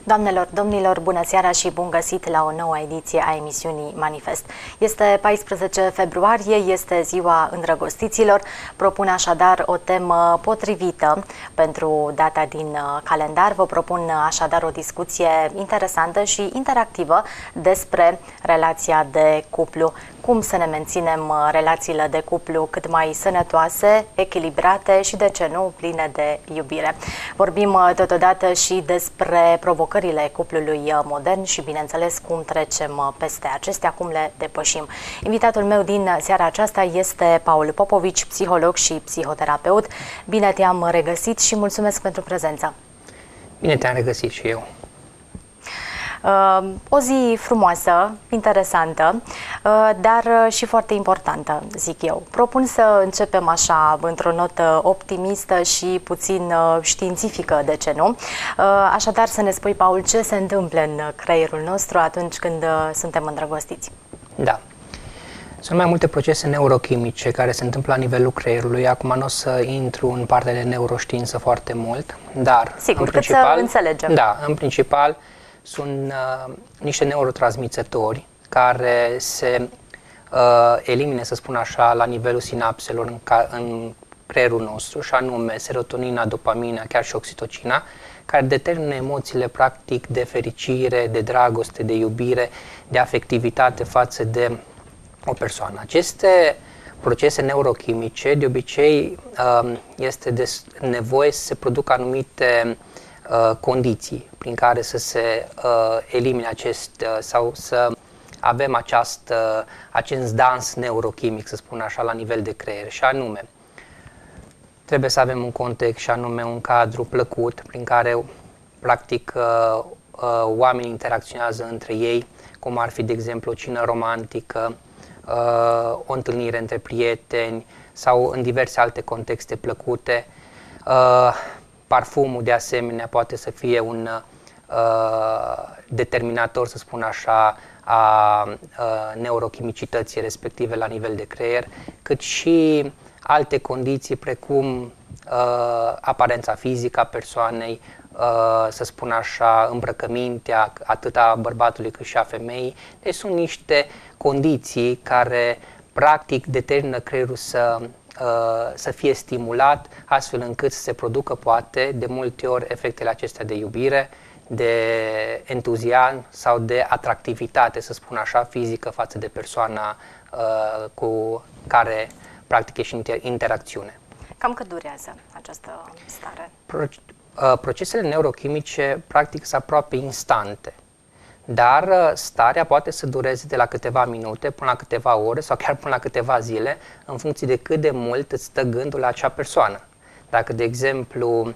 Doamnelor, domnilor, bună seara și bun găsit la o nouă ediție a emisiunii Manifest. Este 14 februarie, este ziua îndrăgostiților. Propun așadar o temă potrivită pentru data din calendar. Vă propun așadar o discuție interesantă și interactivă despre relația de cuplu. Cum să ne menținem relațiile de cuplu cât mai sănătoase, echilibrate și, de ce nu, pline de iubire. Vorbim totodată și despre provocările cuplului modern și, bineînțeles, cum trecem peste acestea, cum le depășim. Invitatul meu din seara aceasta este Paul Popovici, psiholog și psihoterapeut. Bine te-am regăsit și mulțumesc pentru prezență. Bine te-am regăsit și eu. O zi frumoasă, interesantă, dar și foarte importantă, zic eu. Propun să începem așa, într-o notă optimistă și puțin științifică, de ce nu? Așadar, să ne spui, Paul, ce se întâmplă în creierul nostru atunci când suntem îndrăgostiți? Da. Sunt mai multe procese neurochimice care se întâmplă la nivelul creierului. Acum nu o să intru în partea de neuroștiință foarte mult, dar sigur, în principal, cât să înțelegem. Da, în principal sunt niște neurotransmițători care se elimine, să spun așa, la nivelul sinapselor în creierul nostru, și anume serotonina, dopamina, chiar și oxitocina, care determină emoțiile practic de fericire, de dragoste, de iubire, de afectivitate față de o persoană. Aceste procese neurochimice, de obicei, este nevoie să se producă anumite condiții prin care să se elimine sau să avem acest dans neurochimic, să spun așa, la nivel de creier. Și anume, trebuie să avem un context, și anume un cadru plăcut prin care practic oamenii interacționează între ei, cum ar fi, de exemplu, o cină romantică, o întâlnire între prieteni sau în diverse alte contexte plăcute. Parfumul, de asemenea, poate să fie un determinator, să spun așa, a neurochimicității respective la nivel de creier, cât și alte condiții precum aparența fizică a persoanei, să spun așa, îmbrăcămintea atât a bărbatului cât și a femeii. Deci sunt niște condiții care practic determină creierul să fie stimulat, astfel încât să se producă, poate, de multe ori, efectele acestea de iubire, de entuziasm sau de atractivitate, să spun așa, fizică față de persoana cu care practic e și interacțiune. Cam cât durează această stare? Procesele neurochimice practic sunt aproape instante, dar starea poate să dureze de la câteva minute până la câteva ore sau chiar până la câteva zile, în funcție de cât de mult îți stă gândul la acea persoană. Dacă, de exemplu,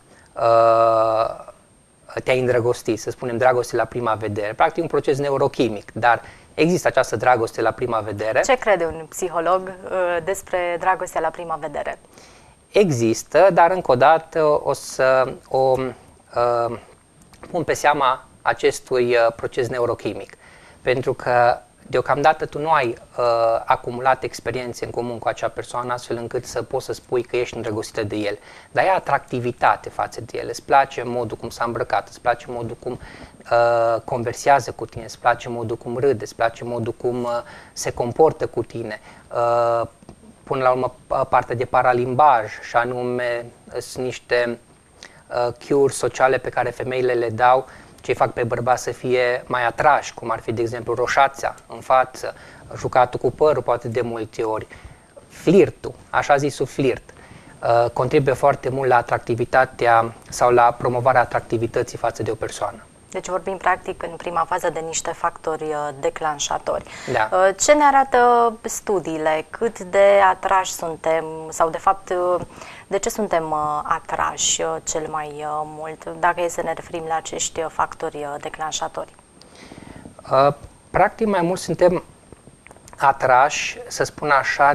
te-ai îndrăgostit, să spunem dragoste la prima vedere, practic un proces neurochimic, dar există această dragoste la prima vedere. Ce crede un psiholog despre dragostea la prima vedere? Există, dar încă o dată o să o pun pe seama acestui proces neurochimic, pentru că deocamdată tu nu ai acumulat experiențe în comun cu acea persoană astfel încât să poți să spui că ești îndrăgostită de el, dar ai atractivitate față de el, îți place modul cum s-a îmbrăcat, îți place modul cum conversează cu tine, îți place modul cum râde, îți place modul cum se comportă cu tine, până la urmă partea de paralimbaj, și anume sunt niște cue-uri sociale pe care femeile le dau, ce fac pe bărbați să fie mai atrași, cum ar fi, de exemplu, roșața în față, jucatul cu părul, poate de multe ori, flirtul, așa zisul flirt, contribuie foarte mult la atractivitatea sau la promovarea atractivității față de o persoană. Deci vorbim practic în prima fază de niște factori declanșatori. Da. Ce ne arată studiile? Cât de atrași suntem sau, de fapt, de ce suntem atrași cel mai mult, dacă e să ne referim la acești factori declanșatori? Practic mai mult suntem atrași, să spun așa,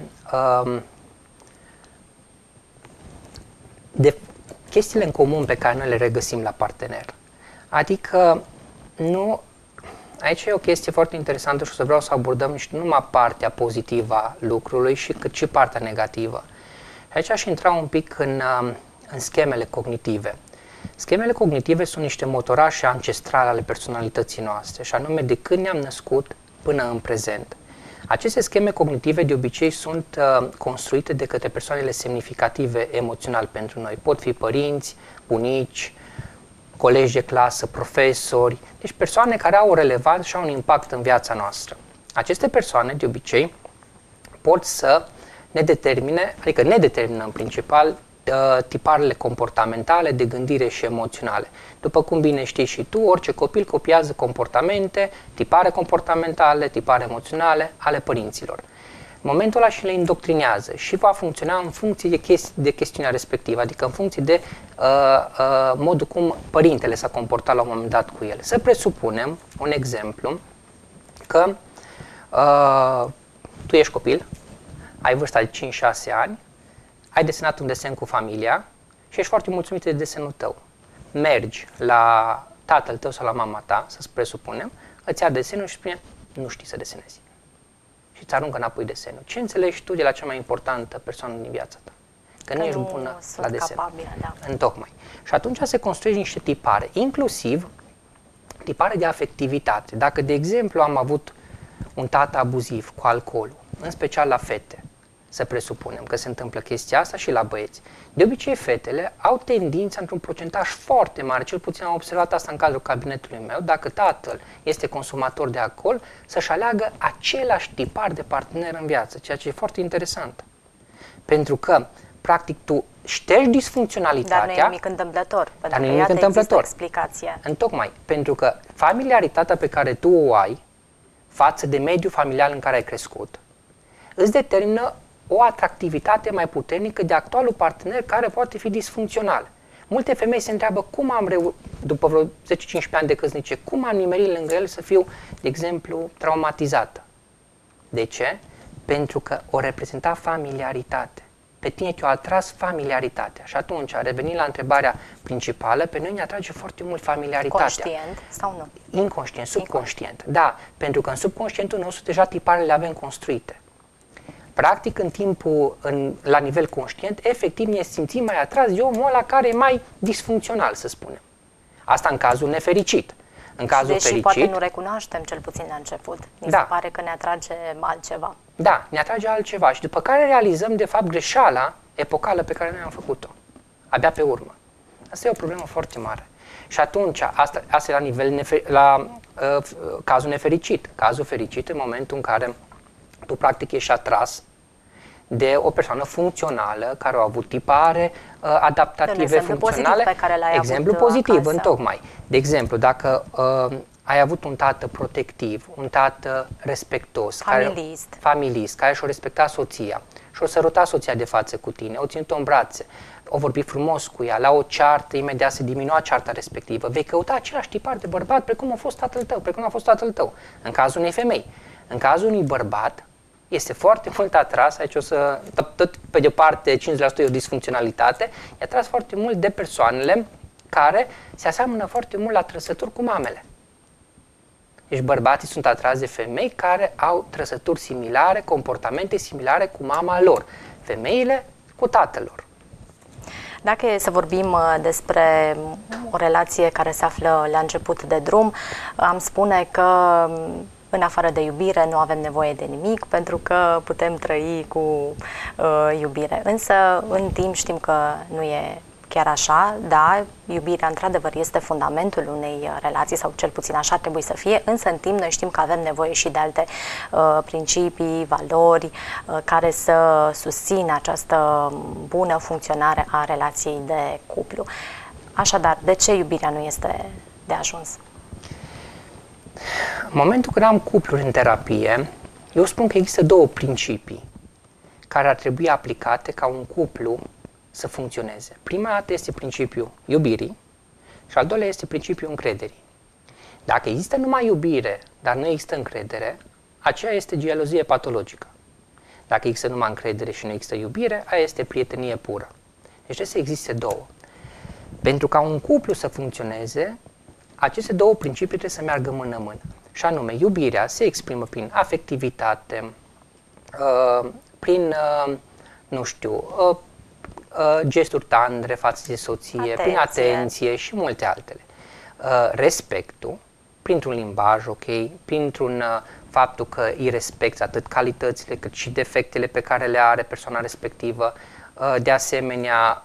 de chestiile în comun pe care noi le regăsim la partener. Adică, nu, aici e o chestie foarte interesantă și o să vreau să abordăm și numai partea pozitivă a lucrului, cât și partea negativă. Și aici aș intra un pic în schemele cognitive. Schemele cognitive sunt niște motorașe ancestrale ale personalității noastre, și anume de când ne-am născut până în prezent. Aceste scheme cognitive de obicei sunt construite de către persoanele semnificative emoțional pentru noi. Pot fi părinți, bunici, colegi de clasă, profesori, deci persoane care au o relevanță și au un impact în viața noastră. Aceste persoane, de obicei, pot să ne determine, adică ne determină în principal, tiparele comportamentale, de gândire și emoționale. După cum bine știi și tu, orice copil copiază comportamente, tipare comportamentale, tipare emoționale ale părinților. În momentul ăla și le indoctrinează și va funcționa în funcție de chestiunea respectivă, adică în funcție de modul cum părintele s-a comportat la un moment dat cu el. Să presupunem un exemplu că tu ești copil, ai vârsta de 5-6 ani, ai desenat un desen cu familia și ești foarte mulțumit de desenul tău. Mergi la tatăl tău sau la mama ta, să presupunem, îți ia desenul și spune, nu știi să desenezi. Și îți aruncă înapoi desenul. Ce înțelegi tu de la cea mai importantă persoană din viața ta? Că nu ești bună la desen. Capabilă, da. Întocmai. Și atunci se construiește niște tipare, inclusiv tipare de afectivitate. Dacă, de exemplu, am avut un tată abuziv cu alcoolul, în special la fete, să presupunem că se întâmplă chestia asta și la băieți. De obicei, fetele au tendința, într-un procentaj foarte mare, cel puțin am observat asta în cadrul cabinetului meu, dacă tatăl este consumator de alcool, să-și aleagă același tipar de partener în viață, ceea ce e foarte interesant. Pentru că, practic, tu ștergi disfuncționalitatea. Dar nu e nimic întâmplător, pentru că nimic întâmplător. Explicație. Întocmai, pentru că familiaritatea pe care tu o ai față de mediul familial în care ai crescut, îți determină o atractivitate mai puternică de actualul partener care poate fi disfuncțional. Multe femei se întreabă cum am reușit, după vreo 10-15 ani de căsnicie, cum am nimerit lângă el să fiu, de exemplu, traumatizată. De ce? Pentru că o reprezenta familiaritate. Pe tine te-a atras familiaritatea. Și atunci, revenind la întrebarea principală, pe noi ne atrage foarte mult familiaritatea. Conștient sau nu? Inconștient, subconștient. Da, pentru că în subconștientul nostru deja tiparele le avem construite. Practic, în timpul, la nivel conștient, efectiv ne simțim mai atrași de omul ăla care e mai disfuncțional, să spunem. Asta în cazul nefericit. În cazul fericit, poate nu recunoaștem, cel puțin la început. Mi se pare că ne atrage altceva. Da, ne atrage altceva și după care realizăm, de fapt, greșeala epocală pe care noi am făcut-o. Abia pe urmă. Asta e o problemă foarte mare. Și atunci, asta e la nivel cazul nefericit. Cazul fericit în momentul în care tu practic ești atras de o persoană funcțională care a avut tipare adaptative funcționale. Pe care l-ai exemplu avut pozitiv, acasă. Întocmai. De exemplu, dacă ai avut un tată protectiv, un tată respectos, familist, care și-o respecta soția, și-o săruta soția de față cu tine, o ținut-o în brațe, o vorbi frumos cu ea, la o ceartă, imediat se diminua cearta respectivă, vei căuta același tipar de bărbat precum a fost tatăl tău, precum a fost tatăl tău, în cazul unei femei. În cazul unui bărbat, este foarte mult atras, aici o să, tot pe de o parte 50% e o disfuncționalitate, e atras foarte mult de persoanele care se aseamănă foarte mult la trăsături cu mamele. Deci bărbații sunt atrași de femei care au trăsături similare, comportamente similare cu mama lor, femeile cu tatăl lor. Dacă e să vorbim despre o relație care se află la început de drum, am spune că în afară de iubire nu avem nevoie de nimic, pentru că putem trăi cu iubire. Însă, în timp știm că nu e chiar așa, da, iubirea într-adevăr este fundamentul unei relații, sau cel puțin așa trebuie să fie, însă în timp noi știm că avem nevoie și de alte principii, valori care să susțină această bună funcționare a relației de cuplu. Așadar, de ce iubirea nu este de ajuns? În momentul când am cupluri în terapie, eu spun că există două principii care ar trebui aplicate ca un cuplu să funcționeze. Prima dată este principiul iubirii și al doilea este principiul încrederii. Dacă există numai iubire, dar nu există încredere, aceea este gelozie patologică. Dacă există numai încredere și nu există iubire, aia este prietenie pură. Deci trebuie să existe două. Pentru ca un cuplu să funcționeze, aceste două principii trebuie să meargă mână-mână. Și anume, iubirea se exprimă prin afectivitate, prin, gesturi tandre față de soție, prin atenție și multe altele. Respectul, printr-un limbaj, ok, printr-un faptul că îi respecti atât calitățile cât și defectele pe care le are persoana respectivă, de asemenea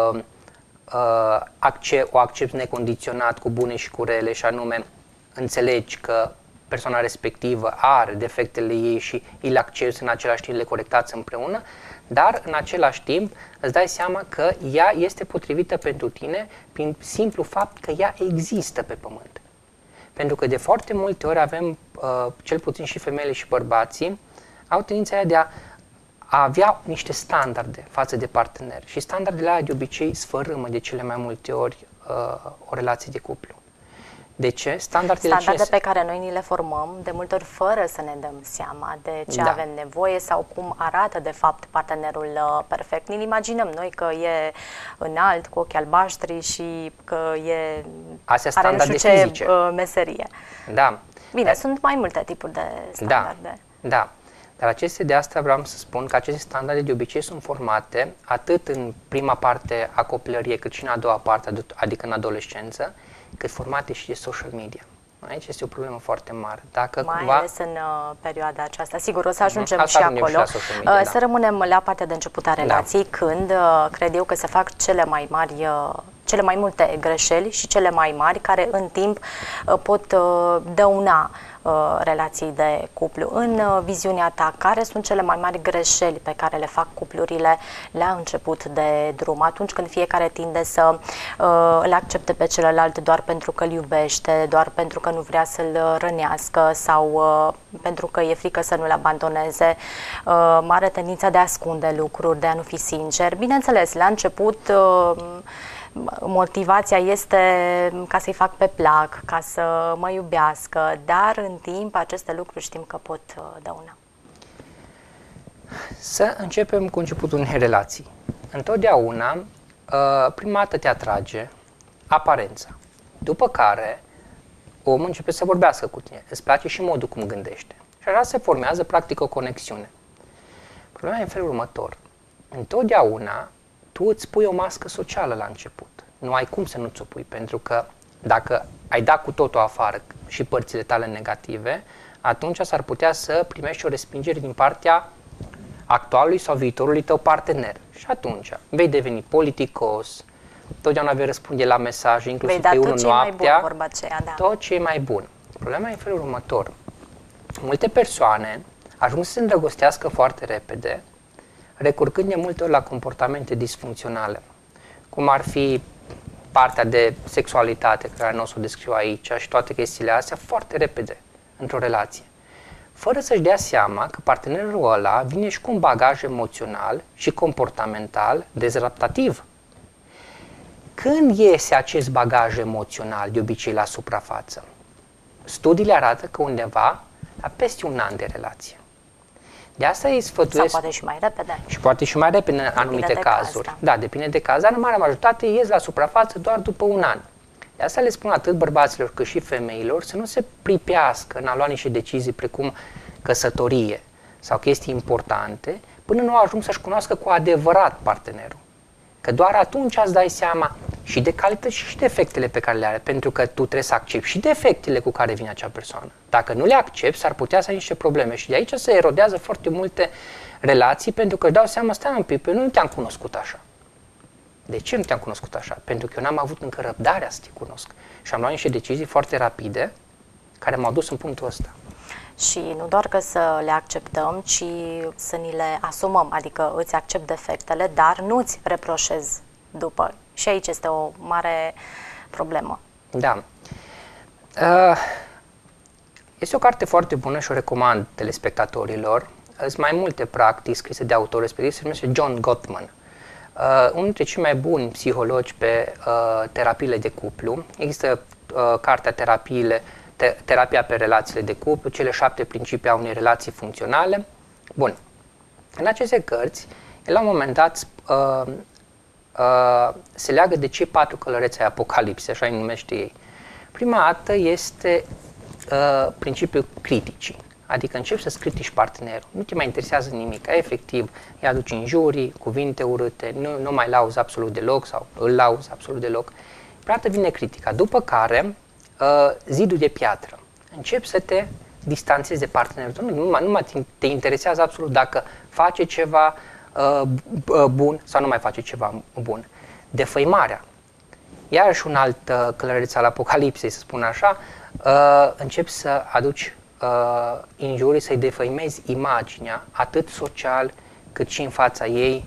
o accepti necondiționat cu bune și cu rele, și anume înțelegi că persoana respectivă are defectele ei și îi le accepti, în același timp le corectați împreună, dar în același timp îți dai seama că ea este potrivită pentru tine prin simplu fapt că ea există pe pământ. Pentru că de foarte multe ori avem, cel puțin și femeile și bărbații, au tendința aia de a avea niște standarde față de partener. Și standardele alea de obicei sfărâmă de cele mai multe ori o relație de cuplu. De ce? Standarde pe care noi ni le formăm, de multe ori fără să ne dăm seama de ce avem nevoie sau cum arată de fapt partenerul perfect. Ni-l imaginăm noi că e înalt, cu ochi albaștri și că e are nu știu ce meserie. Da. Bine, sunt mai multe tipuri de standarde. Da. Dar de asta vreau să spun că aceste standarde de obicei sunt formate atât în prima parte a copilăriei cât și în a doua parte, adică în adolescență, cât formate și de social media. Aici este o problemă foarte mare. Mai ales în perioada aceasta. Sigur, o să ajungem și acolo. Să rămânem la partea de început a relației, când cred eu că se fac cele mai multe greșeli și cele mai mari, care în timp pot dăuna relații de cuplu. În viziunea ta, care sunt cele mai mari greșeli pe care le fac cuplurile la început de drum, atunci când fiecare tinde să îl accepte pe celălalt doar pentru că îl iubește, doar pentru că nu vrea să-l rănească sau pentru că e frică să nu-l abandoneze, are tendința de a ascunde lucruri, de a nu fi sincer. Bineînțeles, la început motivația este ca să-i fac pe plac, ca să mă iubească, dar în timp aceste lucruri știm că pot dăuna. Să începem cu începutul unei relații. Întotdeauna, prima dată te atrage aparența, după care omul începe să vorbească cu tine, îți place și modul cum gândește. Și așa se formează practic o conexiune. Problema e în felul următor. Întotdeauna tu îți pui o mască socială la început. Nu ai cum să nu ți-o pui, pentru că dacă ai dat cu totul afară și părțile tale negative, atunci s-ar putea să primești o respingere din partea actualului sau viitorului tău partener. Și atunci vei deveni politicos, totdeauna vei răspunde la mesaje, inclusiv pe unul noaptea, tot ce e mai bun. Problema e în felul următor. Multe persoane ajung să se îndrăgostească foarte repede, recurgând de multe ori la comportamente disfuncționale, cum ar fi partea de sexualitate, care nu o să o descriu aici, și toate chestiile astea, foarte repede într-o relație, fără să-și dea seama că partenerul ăla vine și cu un bagaj emoțional și comportamental dezadaptativ. Când iese acest bagaj emoțional, de obicei la suprafață? Studiile arată că undeva la peste un an de relație. De asta îi sfătuiesc. Sau poate și mai repede. Și poate și mai repede în anumite cazuri. Caz, da, depinde de caz, dar în marea majoritate ies la suprafață doar după un an. De asta le spun atât bărbaților cât și femeilor să nu se pripească în a lua niște decizii precum căsătorie sau chestii importante până nu ajung să-și cunoască cu adevărat partenerul. Că doar atunci îți dai seama și de calități și defectele pe care le are, pentru că tu trebuie să accepti și defectele cu care vine acea persoană. Dacă nu le accepti, s-ar putea să ai niște probleme și de aici se erodează foarte multe relații, pentru că își dau seama, stai un pic, eu nu te-am cunoscut așa. De ce nu te-am cunoscut așa? Pentru că eu n-am avut încă răbdarea să te cunosc și am luat niște decizii foarte rapide care m-au dus în punctul ăsta. Și nu doar că să le acceptăm, ci să ni le asumăm, adică îți accept defectele, dar nu îți reproșez după. Și aici este o mare problemă. Da. Este o carte foarte bună și o recomand telespectatorilor. Sunt mai multe practici scrise de autor respectiv, se numește John Gottman. Unul dintre cei mai buni psihologi pe terapiile de cuplu. Există cartea Terapia pe relațiile de cuplu, cele 7 principii a unei relații funcționale. Bun. În aceste cărți, el la un moment dat se leagă de cei 4 călăreți ai Apocalipsei, așa îi numește ei. Prima dată este principiul criticii, Adică începi să-ți critici partenerul, nu te mai interesează nimic, efectiv îi aduci injurii, cuvinte urâte, nu mai lauzi absolut deloc sau îl lauzi absolut deloc. Practic vine critica, după care zidul de piatră. Începi să te distanțezi de partenerul tău, nu mai te interesează absolut dacă face ceva bun sau nu mai face ceva bun. Defăimarea. Iarăși un alt călăreț al apocalipsei, să spun așa, începi să aduci injurii, să-i defăimezi imaginea, atât social, cât și în fața ei,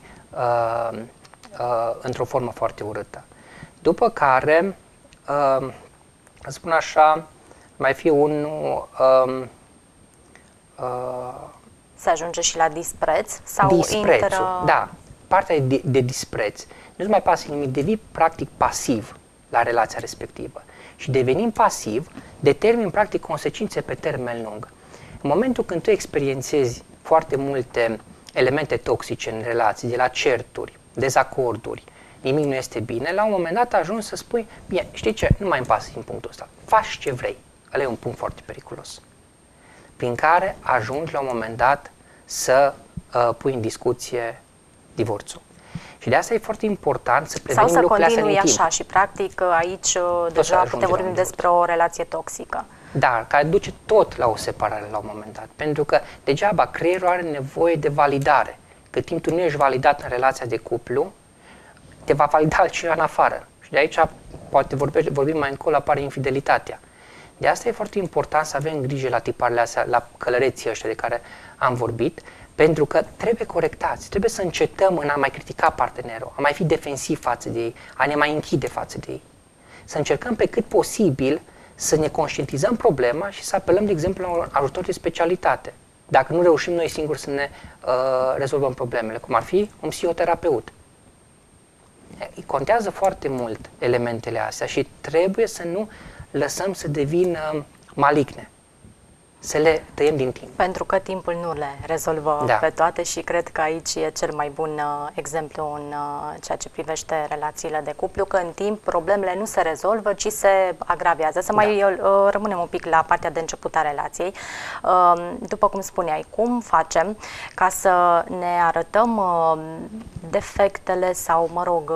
într-o formă foarte urâtă. După care, să spun așa, mai fi unul... Se ajunge și la dispreț? Sau disprețul, da. Partea de dispreț. Nu-ți mai pasă nimic, devii practic pasiv la relația respectivă. Și devenind pasiv, determin practic consecințe pe termen lung. În momentul când tu experiențezi foarte multe elemente toxice în relații, de la certuri, dezacorduri, nimic nu este bine, la un moment dat ajungi să spui, bine, știi ce, nu mai îmi pasă din punctul ăsta, faci ce vrei. Ăla e un punct foarte periculos, prin care ajungi la un moment dat să pui în discuție divorțul. Și de asta e foarte important să prevenim lucrurile astea în timp. Sau să continui așa și practic aici deja putem vorbim despre o relație toxică. Da, care duce tot la o separare la un moment dat. Pentru că degeaba creierul are nevoie de validare. Cât timp tu nu ești validat în relația de cuplu, te va valida altcineva în afară. Și de aici, poate vorbim mai încolo, apare infidelitatea. De asta e foarte important să avem grijă la tiparele astea, la călăreții ăștia de care am vorbit, pentru că trebuie corectați, trebuie să încetăm în a mai critica partenerul, a mai fi defensiv față de ei, a ne mai închide față de ei. Să încercăm pe cât posibil să ne conștientizăm problema și să apelăm, de exemplu, la un ajutor de specialitate. Dacă nu reușim noi singuri să ne rezolvăm problemele, cum ar fi un psihoterapeut. Contează foarte mult elementele astea și trebuie să nu lăsăm să devină maligne, să le tăiem din timp. Pentru că timpul nu le rezolvă pe toate și cred că aici e cel mai bun exemplu în ceea ce privește relațiile de cuplu, că în timp problemele nu se rezolvă, ci se agravează. Să mai rămânem un pic la partea de început a relației. După cum spuneai, cum facem ca să ne arătăm defectele sau, mă rog,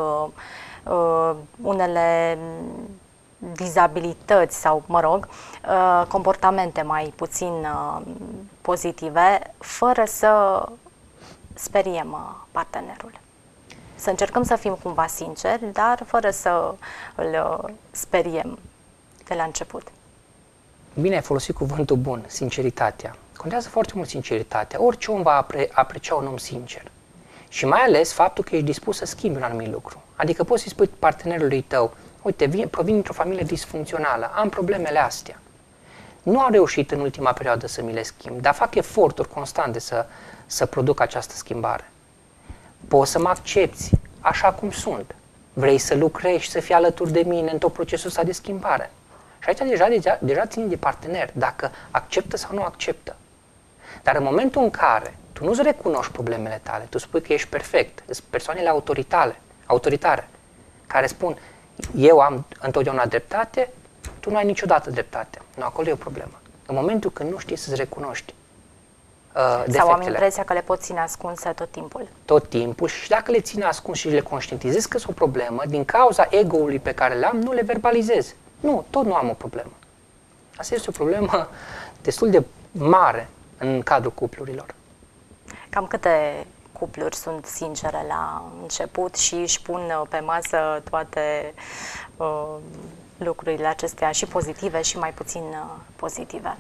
unele dizabilități sau, mă rog, comportamente mai puțin pozitive, fără să speriem partenerul. Să încercăm să fim cumva sinceri, dar fără să îl speriem de la început. Bine ai folosit cuvântul bun, sinceritatea. Contează foarte mult sinceritatea. Orice om va aprecia un om sincer. Și mai ales faptul că ești dispus să schimbi un anumit lucru. Adică poți să-i spui partenerului tău, uite, provin dintr-o familie disfuncțională, am problemele astea. Nu am reușit în ultima perioadă să mi le schimb, dar fac eforturi constante să produc această schimbare. Poți să mă accepți așa cum sunt. Vrei să lucrezi, să fii alături de mine în tot procesul ăsta de schimbare. Și aici deja ține de partener, dacă acceptă sau nu acceptă. Dar în momentul în care tu nu-ți recunoști problemele tale, tu spui că ești perfect, sunt persoanele autoritare, care spun, eu am întotdeauna dreptate, tu nu ai niciodată dreptate. Nu, acolo e o problemă. În momentul când nu știi să-ți recunoști defectele. Sau am impresia că le pot ține ascunse tot timpul. Tot timpul și dacă le ține ascuns și le conștientizezi că sunt o problemă, din cauza ego-ului pe care le am, nu le verbalizez. Nu, tot nu am o problemă. Asta este o problemă destul de mare în cadrul cuplurilor. Cam câte cupluri sunt sincere la început și își pun pe masă toate lucrurile acestea, și pozitive și mai puțin pozitive?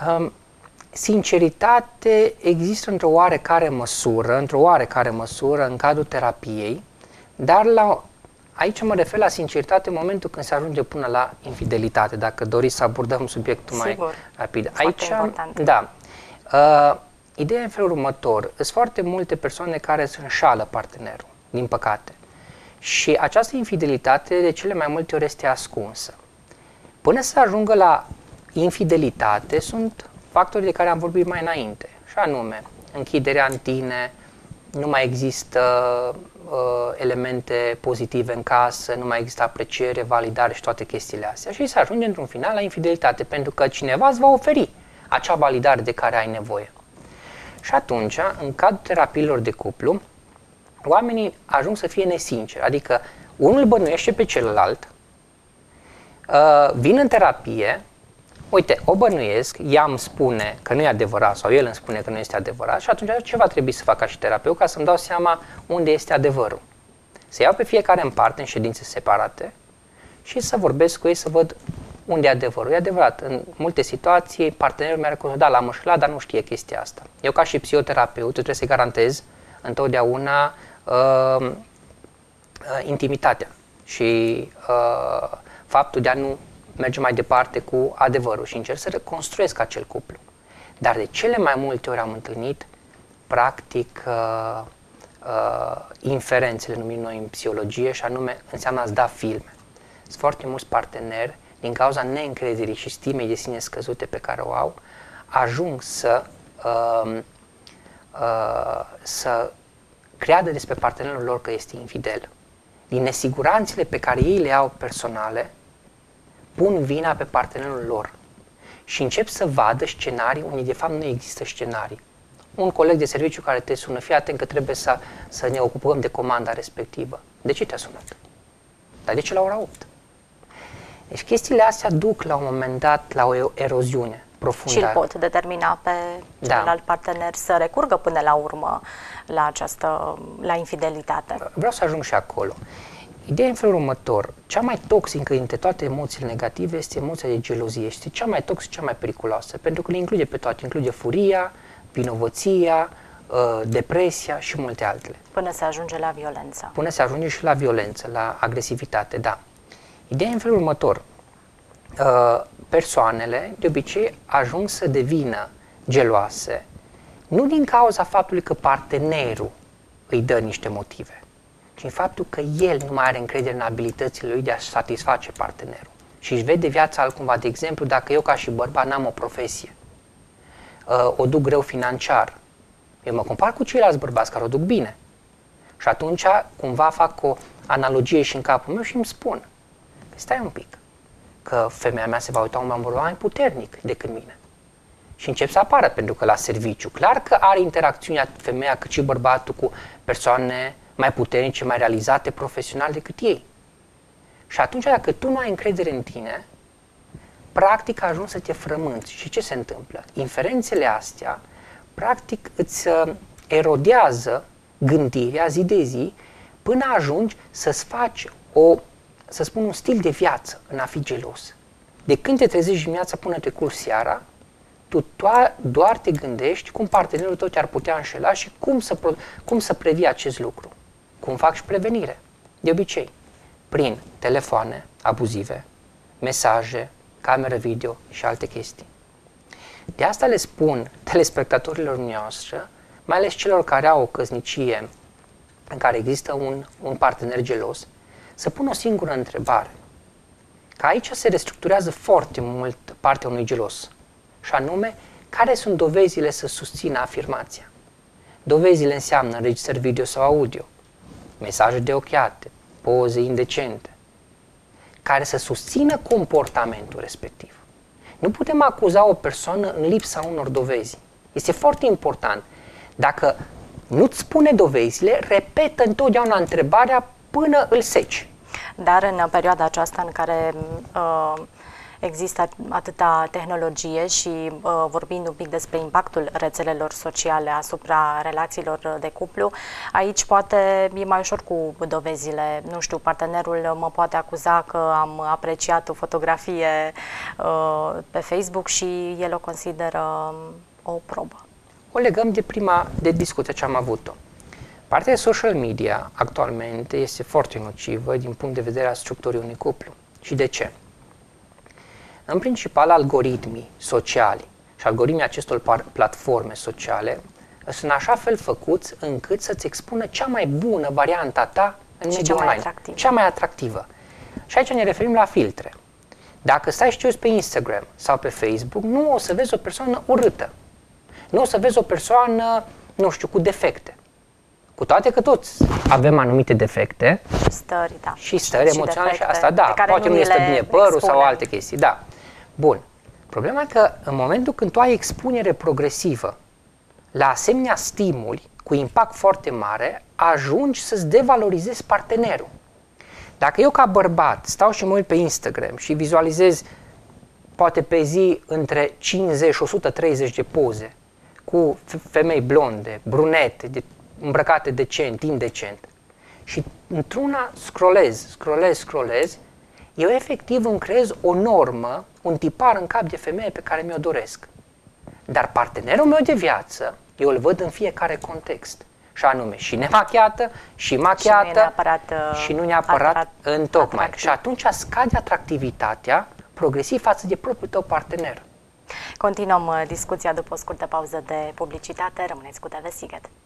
Sinceritate există într-o oarecare măsură în cadrul terapiei, dar aici mă refer la sinceritate în momentul când se ajunge până la infidelitate, dacă doriți să abordăm subiectul mai rapid. Aici, important. Da. Ideea e în felul următor. Sunt foarte multe persoane care își înșală partenerul, din păcate. Și această infidelitate de cele mai multe ori este ascunsă. Până să ajungă la infidelitate sunt factorii de care am vorbit mai înainte, și anume închiderea în tine, nu mai există elemente pozitive în casă, nu mai există apreciere, validare și toate chestiile astea. Și se ajunge într-un final la infidelitate, pentru că cineva îți va oferi acea validare de care ai nevoie. Și atunci, în cadrul terapiilor de cuplu, oamenii ajung să fie nesinceri, adică unul bănuiește pe celălalt, vin în terapie, uite, o bănuiesc, ea îmi spune că nu e adevărat sau el îmi spune că nu este adevărat și atunci ce va trebui să fac ca și terapeut ca să-mi dau seama unde este adevărul? Să iau pe fiecare în parte, în ședințe separate și să vorbesc cu ei să văd unde e adevărul. E adevărat, în multe situații partenerul mi-a recunoscut, da, l-am înșelat, dar nu știe chestia asta. Eu ca și psihoterapeut trebuie să-i garantez întotdeauna intimitatea și faptul de a nu merge mai departe cu adevărul și încerc să reconstruiesc acel cuplu. Dar de cele mai multe ori am întâlnit, practic, inferențele numim noi în psihologie și anume înseamnă a-ți da filme. Sunt foarte mulți parteneri, din cauza neîncrederii și stimei de sine scăzute pe care o au, ajung să creadă despre partenerul lor că este infidel. Din nesiguranțele pe care ei le au personale, pun vina pe partenerul lor și încep să vadă scenarii unde de fapt nu există scenarii. Un coleg de serviciu care te sună, fii atent că trebuie să ne ocupăm de comanda respectivă. De ce te-a sunat? Dar de ce la ora 8? Deci chestiile astea duc la un moment dat la o eroziune profundă. Și îl pot determina pe celălalt partener să recurgă până la urmă la infidelitate. Vreau să ajung și acolo. Ideea în felul următor, cea mai toxică dintre toate emoțiile negative este emoția de gelozie. Este cea mai toxică, cea mai periculoasă, pentru că le include pe toate. Include furia, vinovăția, depresia și multe altele. Până se ajunge la violență. Până se ajunge și la violență, la agresivitate, da. Ideea în felul următor, persoanele de obicei ajung să devină geloase, nu din cauza faptului că partenerul îi dă niște motive, ci în faptul că el nu mai are încredere în abilitățile lui de a satisface partenerul. Și își vede viața altcumva. De exemplu, dacă eu ca și bărbat n-am o profesie, o duc greu financiar, eu mă compar cu ceilalți bărbați care o duc bine. Și atunci cumva fac o analogie și în capul meu și îmi spun, stai un pic, că femeia mea se va uita un bărbat mai puternic decât mine. Și încep să apară, pentru că la serviciu, clar că are interacțiunea femeia cât și bărbatul cu persoane mai puternice, mai realizate profesional decât ei. Și atunci, dacă tu nu ai încredere în tine, practic ajungi să te frămânți. Și ce se întâmplă? Inferențele astea, practic, îți erodează gândirea zi de zi până ajungi să-ți faci să spun, un stil de viață în a fi gelos. De când te trezești dimineața până te culci seara, tu doar te gândești cum partenerul tău te-ar putea înșela și cum să previi acest lucru. Cum fac și prevenire. De obicei, prin telefoane abuzive, mesaje, camere video și alte chestii. De asta le spun telespectatorilor noastre, mai ales celor care au o căsnicie în care există un partener gelos, să pun o singură întrebare. Că aici se restructurează foarte mult partea unui gelos. Și anume, care sunt dovezile să susțină afirmația? Dovezile înseamnă înregistrări video sau audio, mesaje de ochiate, poze indecente, care să susțină comportamentul respectiv. Nu putem acuza o persoană în lipsa unor dovezi. Este foarte important. Dacă nu-ți spune dovezile, repetă întotdeauna întrebarea până îl seci. Dar în perioada aceasta în care există atâta tehnologie și vorbind un pic despre impactul rețelelor sociale asupra relațiilor de cuplu, aici poate e mai ușor cu dovezile. Nu știu, partenerul mă poate acuza că am apreciat o fotografie pe Facebook și el o consideră o probă. O legăm de discuția ce am avut-o. Partea de social media actualmente este foarte nocivă din punct de vedere al structurii unui cuplu. Și de ce? În principal, algoritmii sociali și algoritmii acestor platforme sociale sunt așa fel făcuți încât să-ți expună cea mai bună varianta ta în mediul online. Cea mai atractivă. Și aici ne referim la filtre. Dacă stai și te uiți pe Instagram sau pe Facebook, nu o să vezi o persoană urâtă. Nu o să vezi o persoană, nu știu, cu defecte. Cu toate că toți avem anumite defecte. Stări, da. Și stări emoționale și asta, da. Poate nu este bine părul sau alte chestii, da. Bun. Problema e că în momentul când tu ai expunere progresivă la asemenea stimuli cu impact foarte mare, ajungi să-ți devalorizezi partenerul. Dacă eu ca bărbat stau și mă uit pe Instagram și vizualizez poate pe zi între 50 și 130 de poze cu femei blonde, brunete, îmbrăcate decent, indecent, și într-una scrollez, eu efectiv îmi creez o normă, un tipar în cap de femeie pe care mi-o doresc. Dar partenerul meu de viață, eu îl văd în fiecare context. Și anume, și nemachiată, și machiată, și nu neapărat întocmai. Și atunci scade atractivitatea progresiv față de propriul tău partener. Continuăm discuția după o scurtă pauză de publicitate. Rămâneți cu TV Sighet.